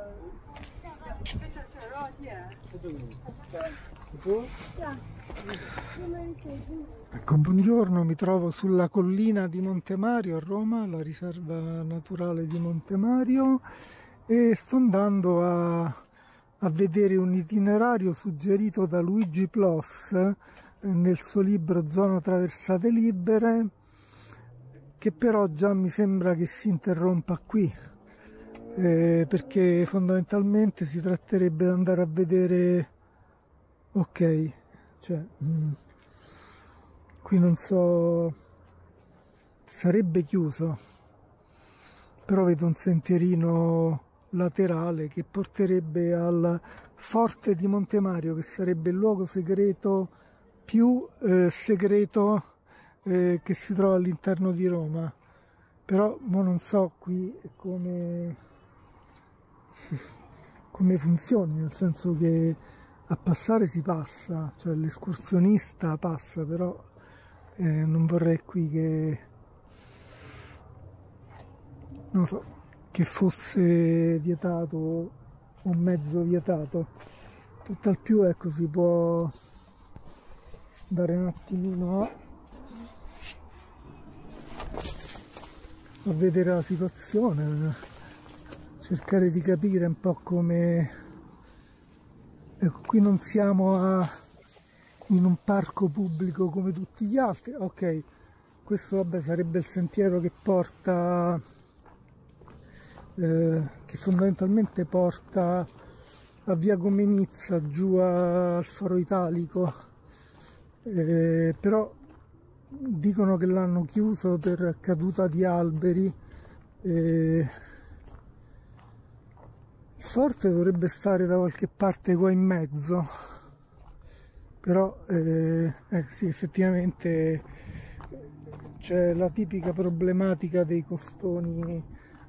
Ecco, buongiorno, mi trovo sulla collina di Monte Mario a Roma, la riserva naturale di Monte Mario, e sto andando a vedere un itinerario suggerito da Luigi Ploss nel suo libro Zona Traversate Libere, che però già mi sembra che si interrompa qui, perché fondamentalmente si tratterebbe di andare a vedere, ok, cioè qui non so, sarebbe chiuso, però vedo un sentierino laterale che porterebbe al Forte di Monte Mario, che sarebbe il luogo segreto più segreto che si trova all'interno di Roma. Però non so qui come funzioni, nel senso che a passare si passa, cioè l'escursionista passa, però non vorrei qui che, non so, che fosse vietato o mezzo vietato. Tutt'al più, ecco, si può dare un attimino a vedere la situazione, cercare di capire un po' come, ecco, qui non siamo in un parco pubblico come tutti gli altri. Ok, questo vabbè sarebbe il sentiero che porta, che fondamentalmente porta a via Gomenizza giù al Foro Italico, però dicono che l'hanno chiuso per caduta di alberi. Il forte dovrebbe stare da qualche parte qua in mezzo, però sì, effettivamente c'è la tipica problematica dei costoni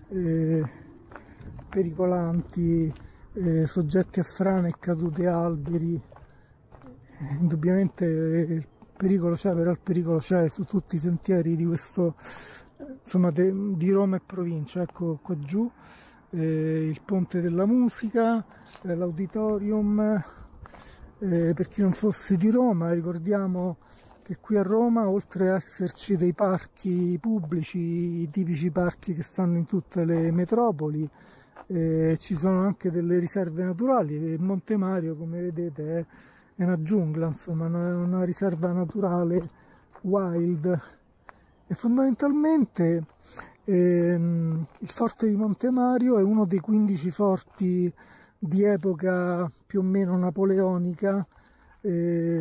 pericolanti, soggetti a frane e cadute alberi. Indubbiamente il pericolo c'è, però il pericolo c'è su tutti i sentieri di questo, insomma, di Roma e provincia. Ecco qua giù il Ponte della Musica, l'auditorium. Per chi non fosse di Roma, ricordiamo che qui a Roma, oltre a esserci dei parchi pubblici, i tipici parchi che stanno in tutte le metropoli, ci sono anche delle riserve naturali, e Monte Mario, come vedete, è una giungla, insomma, una riserva naturale wild, e fondamentalmente il forte di Monte Mario è uno dei 15 forti di epoca più o meno napoleonica, che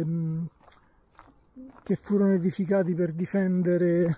furono edificati per difendere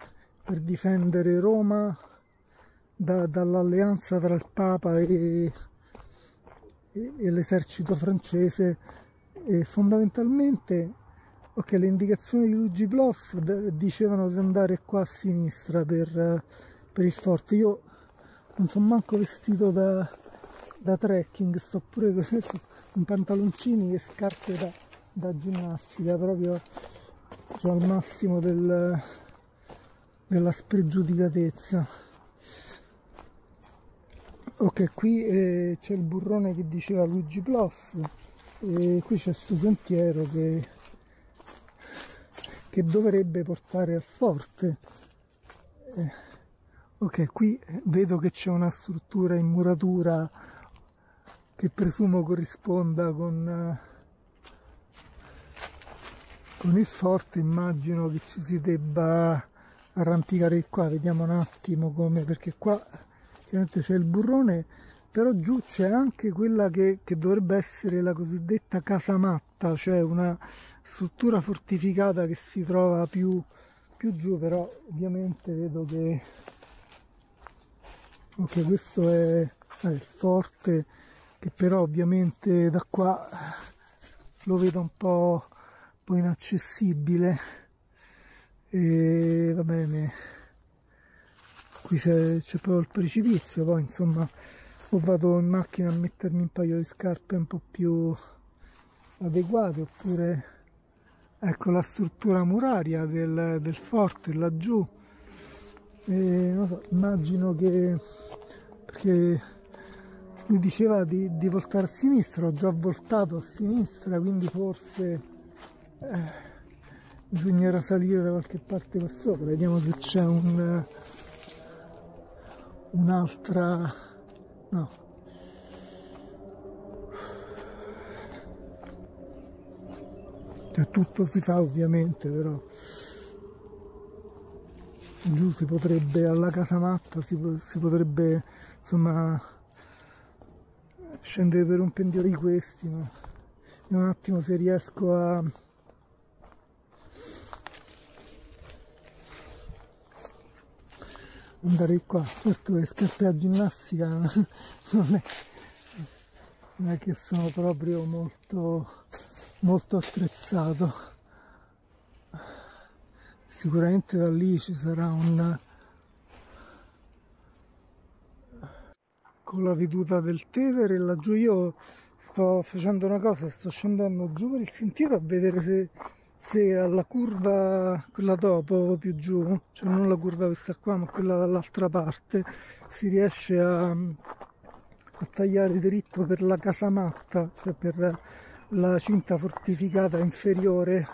Roma dall'alleanza tra il Papa e l'esercito francese. E fondamentalmente, ok, le indicazioni di Luigi Ploss dicevano di andare qua a sinistra per il forte. Io non sono manco vestito da trekking, sto pure con pantaloncini e scarpe da ginnastica, proprio cioè, al massimo della spregiudicatezza. Ok, qui c'è il burrone che diceva Luigi Ploss, e qui c'è questo sentiero che dovrebbe portare al forte. Ok, qui vedo che c'è una struttura in muratura che presumo corrisponda con il forte. Immagino che ci si debba arrampicare di qua. Vediamo un attimo come, perché qua chiaramente c'è il burrone, però giù c'è anche quella che dovrebbe essere la cosiddetta casamatta, cioè una struttura fortificata che si trova più giù, però ovviamente vedo che, ok, questo è il forte, che però ovviamente da qua lo vedo un po' inaccessibile, e va bene, qui c'è proprio il precipizio. Poi insomma o vado in macchina a mettermi un paio di scarpe un po' più adeguate, oppure ecco la struttura muraria del forte laggiù, e non so, immagino che, perché lui diceva di voltare a sinistra, ho già voltato a sinistra, quindi forse bisognerà salire da qualche parte qua sopra. Vediamo se c'è un'altra... no. Cioè, tutto si fa ovviamente, però giù si potrebbe, alla casamatta si potrebbe insomma scendere per un pendio di questi, ma un attimo se riesco a andare qua. Certo le scarpe a ginnastica non è che sono proprio molto attrezzato. Sicuramente da lì ci sarà con la veduta del Tevere. Laggiù io sto facendo una cosa, sto scendendo giù per il sentiero a vedere se alla curva, quella dopo, più giù, cioè non la curva questa qua ma quella dall'altra parte, si riesce a tagliare dritto per la casamatta, cioè per la cinta fortificata inferiore.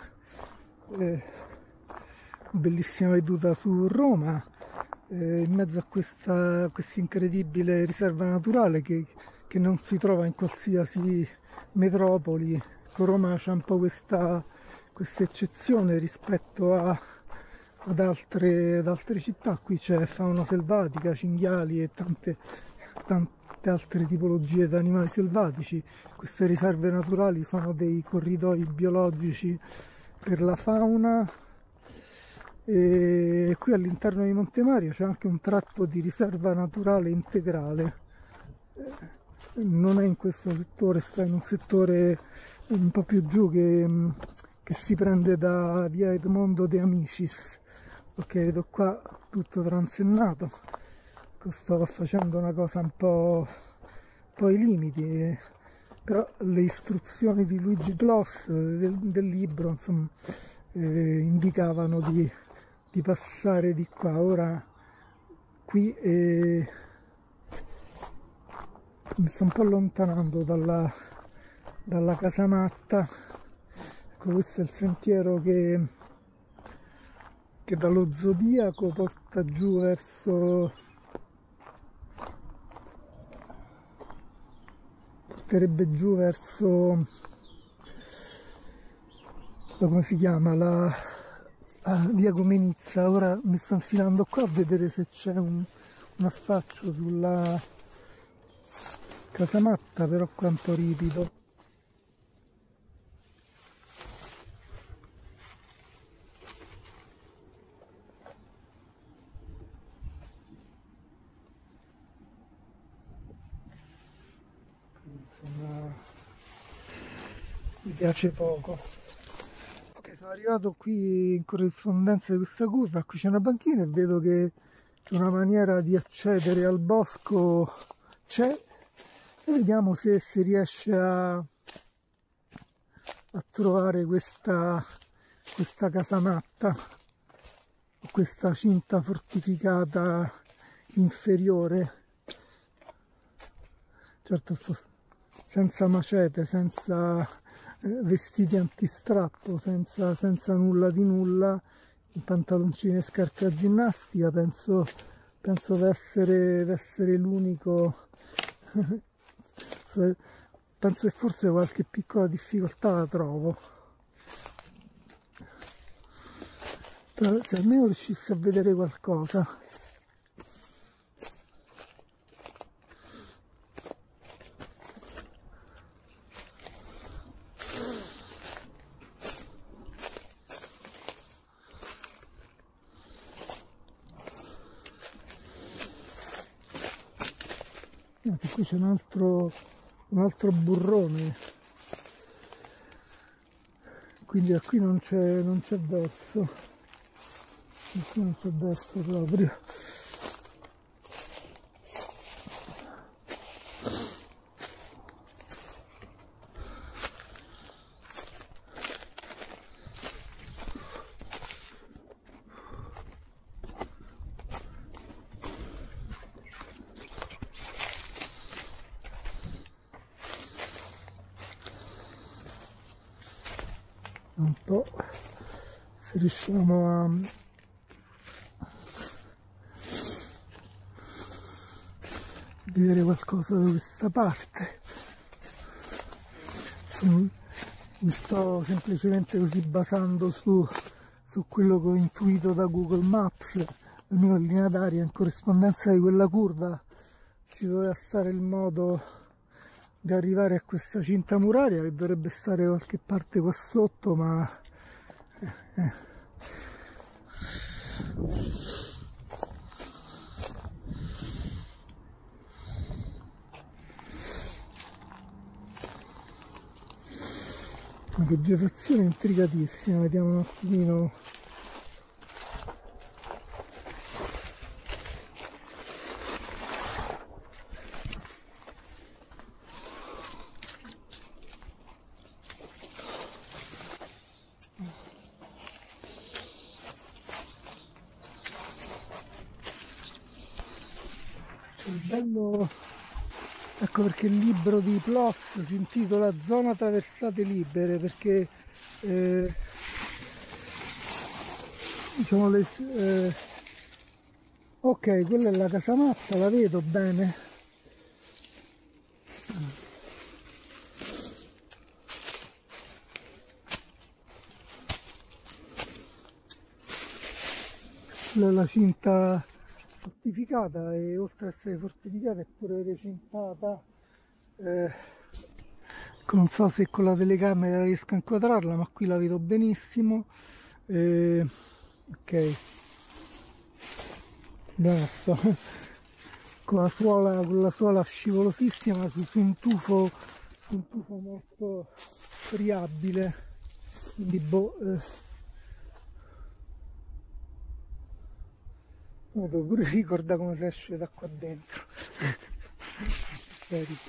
Bellissima veduta su Roma, in mezzo a questa incredibile riserva naturale che non si trova in qualsiasi metropoli. Roma c'è un po' questa eccezione rispetto ad altre città. Qui c'è fauna selvatica, cinghiali e tante altre tipologie di animali selvatici. Queste riserve naturali sono dei corridoi biologici per la fauna. E qui all'interno di Monte Mario c'è anche un tratto di riserva naturale integrale. Non è in questo settore, sta in un settore un po' più giù che si prende da via Edmondo De Amicis. Ok, vedo qua tutto transennato. Sto facendo una cosa un po' ai limiti, però le istruzioni di Luigi Gloss del libro, insomma, indicavano di passare di qua. Ora qui mi sto un po' allontanando dalla casamatta. Ecco, questo è il sentiero che dallo Zodiaco porta giù porterebbe giù verso come si chiama, via Gomenizza. Ora mi sto infilando qua a vedere se c'è un affaccio sulla casamatta, però qua è un po' ripido. Insomma, mi piace poco. Ok, sono arrivato qui in corrispondenza di questa curva. Qui c'è una banchina e vedo che una maniera di accedere al bosco c'è, e vediamo se si riesce a trovare questa casamatta, questa cinta fortificata inferiore. Certo, senza macete, senza vestiti antistrappo, senza nulla di nulla, in pantaloncini e scarpe a ginnastica. Penso di essere l'unico. Penso che forse qualche piccola difficoltà la trovo, però se almeno riuscissi a vedere qualcosa. Qui c'è un altro burrone, quindi da qui non c'è verso, qui non c'è verso proprio. un po' se riusciamo a vedere qualcosa da questa parte. Mi sto semplicemente così basando su quello che ho intuito da Google Maps, almeno in linea d'aria, in corrispondenza di quella curva ci doveva stare il modo di arrivare a questa cinta muraria che dovrebbe stare da qualche parte qua sotto, ma una vegetazione intricatissima. Vediamo un attimino. Il bello, ecco perché il libro di PLOS si intitola Zona Traversate Libere, perché diciamo ok, quella è la casamatta, la vedo bene. Quella è la cinta fortificata, e oltre ad essere fortificata è pure recintata. Non so se con la telecamera riesco a inquadrarla, ma qui la vedo benissimo. Ok, basta. Con la suola scivolosissima su un tufo molto friabile, quindi devo pure ricordare come si esce da qua dentro. Serio.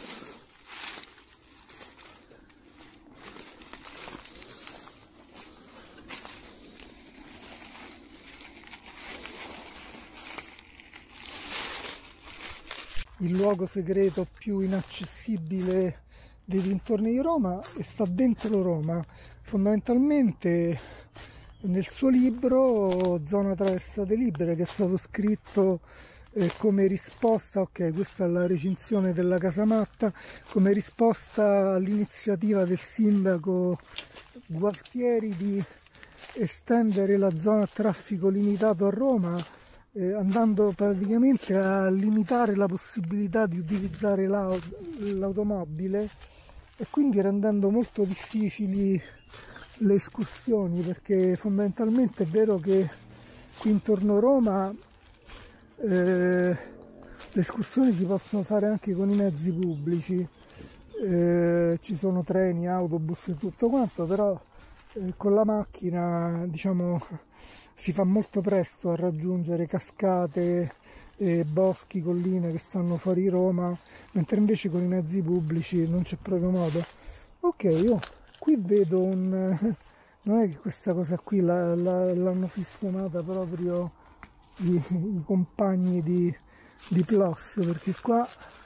Il luogo segreto più inaccessibile dei dintorni di Roma e sta dentro Roma. Fondamentalmente nel suo libro Zona Traversate Libere, che è stato scritto come risposta, ok, questa è la recinzione della casamatta, come risposta all'iniziativa del sindaco Gualtieri di estendere la zona a traffico limitato a Roma, andando praticamente a limitare la possibilità di utilizzare l'automobile e quindi rendendo molto difficili le escursioni, perché fondamentalmente è vero che qui intorno a Roma le escursioni si possono fare anche con i mezzi pubblici, ci sono treni, autobus e tutto quanto, però con la macchina, diciamo, si fa molto presto a raggiungere cascate, boschi, colline che stanno fuori Roma, mentre invece con i mezzi pubblici non c'è proprio modo. Ok, io qui vedo non è che questa cosa qui l'hanno sistemata proprio i compagni di PLOS, perché qua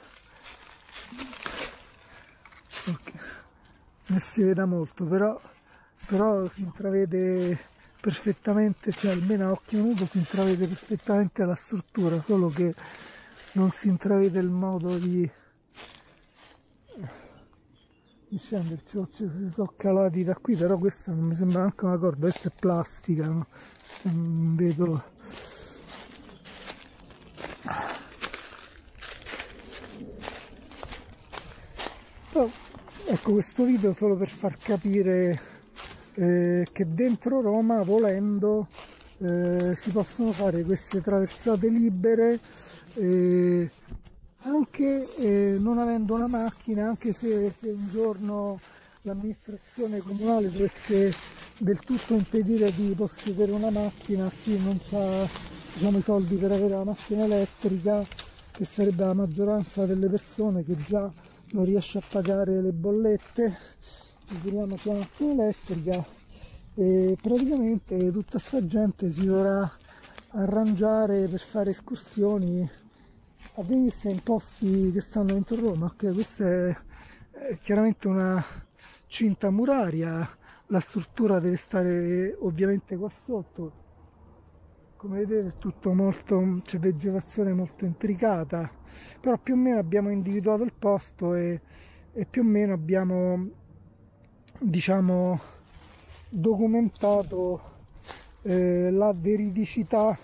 okay, non si vede molto, però si intravede perfettamente, cioè almeno a occhio nudo si intravede perfettamente la struttura, solo che non si intravede il modo di scenderci. Si sono calati da qui, però questa non mi sembra neanche una corda, questa è plastica, no? Non vedo. Però, ecco, questo video solo per far capire che dentro Roma, volendo, si possono fare queste traversate libere anche non avendo una macchina, anche se un giorno l'amministrazione comunale dovesse del tutto impedire di possedere una macchina a chi non ha, diciamo, i soldi per avere la macchina elettrica, che sarebbe la maggioranza delle persone che già non riesce a pagare le bollette, figuriamoci la macchina elettrica, e praticamente tutta questa gente si dovrà arrangiare per fare escursioni a venirsi in posti che stanno dentro Roma. Ok, questa è chiaramente una cinta muraria, la struttura deve stare ovviamente qua sotto. Come vedete è tutto molto, c'è vegetazione molto intricata, però più o meno abbiamo individuato il posto e più o meno abbiamo, diciamo, documentato la veridicità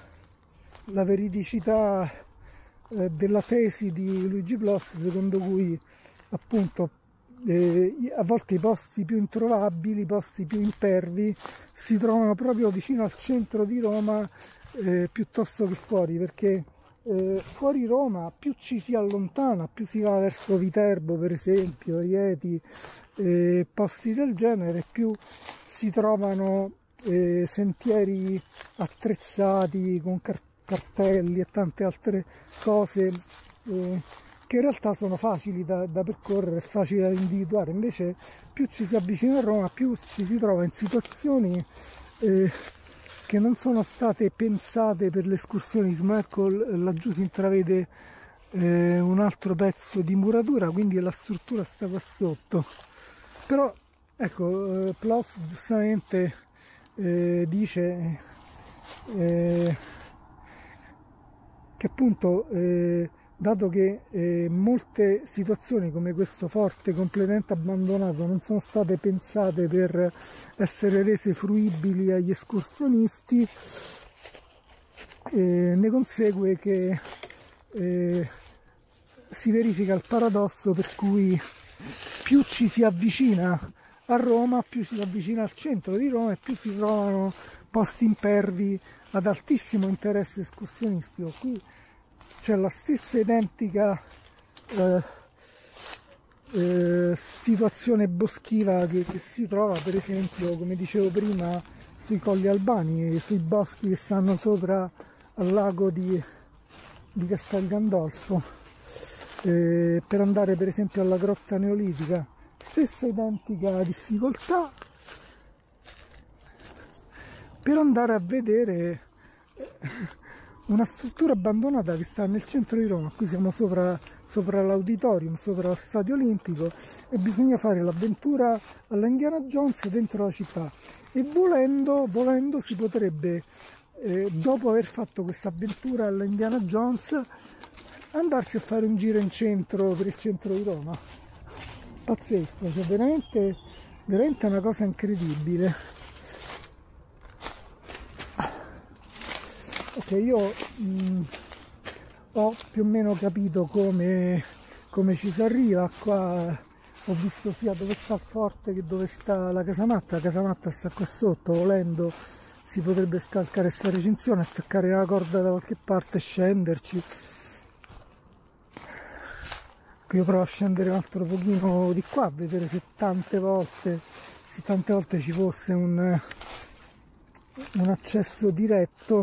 della tesi di Luigi Bloss, secondo cui appunto a volte i posti più introvabili, i posti più impervi si trovano proprio vicino al centro di Roma piuttosto che fuori, perché fuori Roma più ci si allontana, più si va verso Viterbo per esempio, Rieti, posti del genere, più si trovano sentieri attrezzati con cartelli e tante altre cose che in realtà sono facili da percorrere, facili da individuare. Invece più ci si avvicina a Roma, più ci si trova in situazioni che non sono state pensate per l'escursionismo. Ecco, laggiù si intravede un altro pezzo di muratura, quindi la struttura sta qua sotto. Però ecco, Ploss giustamente dice che appunto dato che molte situazioni come questo forte completamente abbandonato non sono state pensate per essere rese fruibili agli escursionisti, ne consegue che si verifica il paradosso per cui più ci si avvicina a Roma, più si avvicina al centro di Roma e più si trovano posti impervi ad altissimo interesse escursionistico. Qui c'è la stessa identica situazione boschiva che si trova per esempio, come dicevo prima, sui Colli Albani, sui boschi che stanno sopra al lago di Castel Gandolfo, per andare per esempio alla grotta neolitica. Stessa identica difficoltà per andare a vedere una struttura abbandonata che sta nel centro di Roma. Qui siamo sopra l'auditorium, sopra lo stadio olimpico, e bisogna fare l'avventura alla Indiana Jones dentro la città, e volendo si potrebbe, dopo aver fatto questa avventura alla Indiana Jones, andarsi a fare un giro in centro, per il centro di Roma. Pazzesco, cioè veramente una cosa incredibile. Ok, io ho più o meno capito come ci si arriva. Qua ho visto sia dove sta il forte che dove sta la casamatta. La casamatta sta qua sotto, volendo si potrebbe scalcare questa recinzione, attaccare la corda da qualche parte e scenderci. Io provo a scendere un altro pochino di qua, a vedere se tante volte ci fosse un accesso diretto,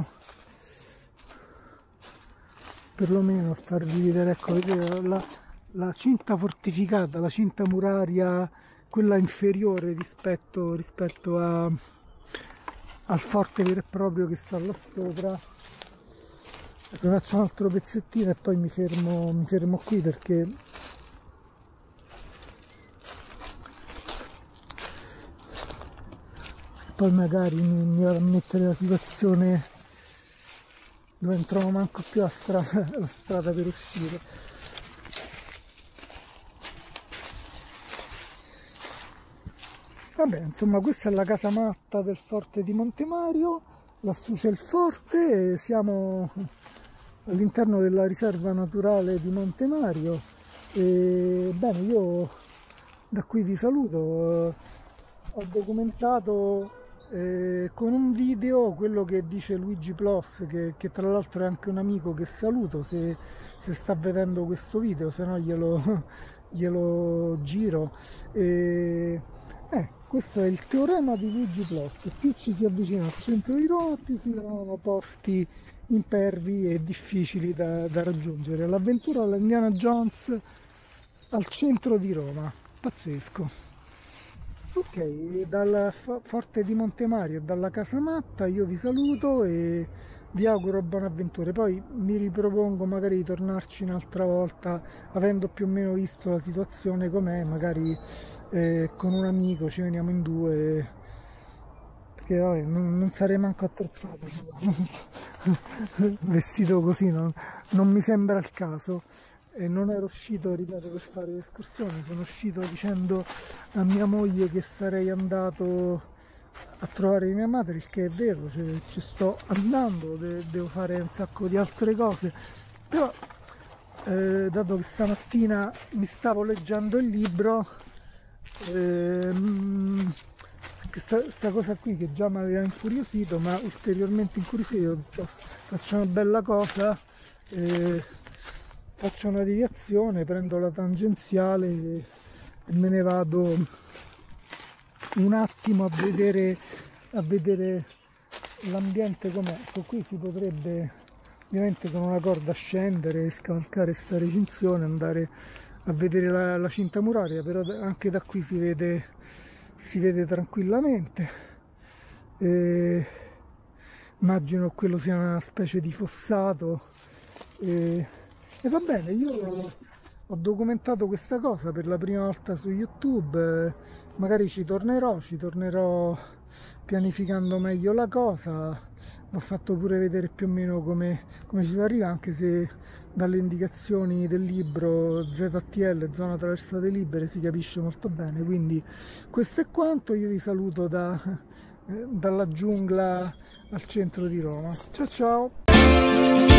perlomeno a farvi vedere. Ecco, vedete la cinta fortificata, la cinta muraria, quella inferiore rispetto al forte vero e proprio che sta là sopra. Ecco, faccio un altro pezzettino e poi mi fermo qui, perché poi magari mi vado a mettere la situazione dove non trovo manco più la strada per uscire. Vabbè, insomma, questa è la casamatta del forte di Monte Mario, lassù c'è il forte e siamo all'interno della riserva naturale di Monte Mario. E bene, io da qui vi saluto. Ho documentato con un video quello che dice Luigi Ploss, che tra l'altro è anche un amico che saluto se sta vedendo questo video, se no glielo giro. Questo è il teorema di Luigi Ploss: più ci si avvicina al centro di Roma, più si trovano posti impervi e difficili da raggiungere. L'avventura alla Indiana Jones al centro di Roma, pazzesco. Ok, dal forte di Monte Mario e dalla casamatta io vi saluto e vi auguro buone avventure. Poi mi ripropongo magari di tornarci un'altra volta, avendo più o meno visto la situazione com'è, magari con un amico ci veniamo in due perché vabbè, non sarei manco attrezzato vestito così, non mi sembra il caso. E non ero uscito, ripeto, per fare l'escursione, sono uscito dicendo a mia moglie che sarei andato a trovare mia madre, il che è vero, ci sto andando, devo fare un sacco di altre cose, però dato che stamattina mi stavo leggendo il libro, questa cosa qui che già mi aveva incuriosito, ma ulteriormente incuriosito, ho detto faccio una bella cosa, faccio una deviazione, prendo la tangenziale e me ne vado un attimo a vedere l'ambiente com'è. Ecco, qui si potrebbe ovviamente con una corda scendere, scavalcare sta recinzione, andare a vedere la cinta muraria, però anche da qui si vede tranquillamente. Immagino quello sia una specie di fossato. E va bene, io ho documentato questa cosa per la prima volta su YouTube, magari ci tornerò pianificando meglio la cosa. Ho fatto pure vedere più o meno come ci si arriva, anche se dalle indicazioni del libro ZTL, Zona Traversate Libere, si capisce molto bene. Quindi questo è quanto, io vi saluto dalla giungla al centro di Roma. Ciao ciao!